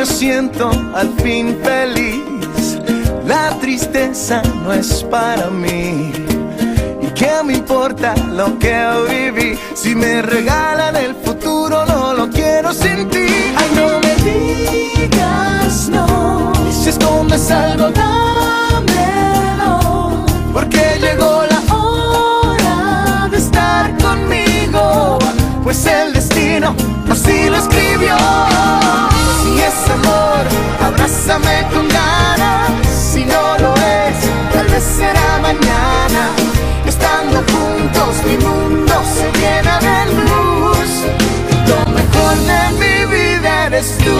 me siento al fin feliz. La tristeza no es para mí. ¿Y qué me importa lo que viví? Si me regalan el futuro, no lo quiero sin ti. Ay, no me digas no. Y si escondes algo, dámelo, porque llegó la hora de estar conmigo, pues el destino así lo escribió. Si es amor, abrázame con ganas. Si no lo es, tal vez será mañana. Estando juntos mi mundo se llena de luz. Lo mejor de mi vida eres tú.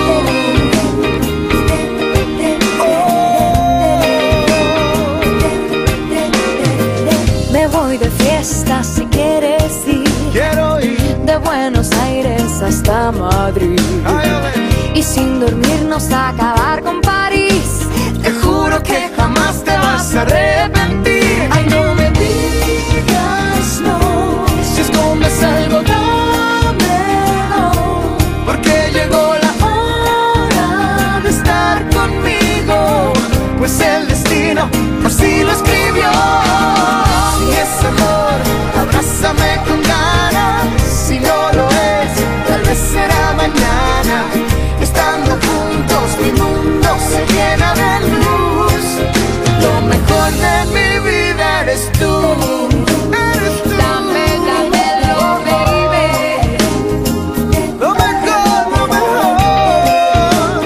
Me voy de fiesta si quieres ir. Quiero ir de Buenos Aires hasta Madrid. Y sin dormirnos a acabar con París. Te juro que jamás te vas a arrepentir. Ay, no me digas no. Si escondes algo, dámelo, porque llegó la hora de estar conmigo, pues el destino así lo escribió. Si es amor, abrázame con ganas. Si no lo es, tal vez será mañana. Estando juntos mi mundo se llena de luz. Lo mejor de mi vida eres tú. Eres tú. Dame, dámelo, baby. Lo mejor, lo mejor.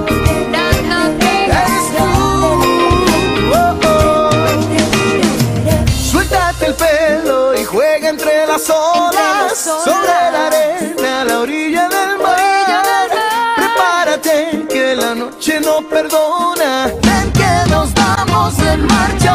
Eres tú. Oh, oh. Suéltate el pelo y juega entre las olas, sobre la arena a la orilla del mar. Prepárate que la noche no perdona. Ven que nos vamos en marcha.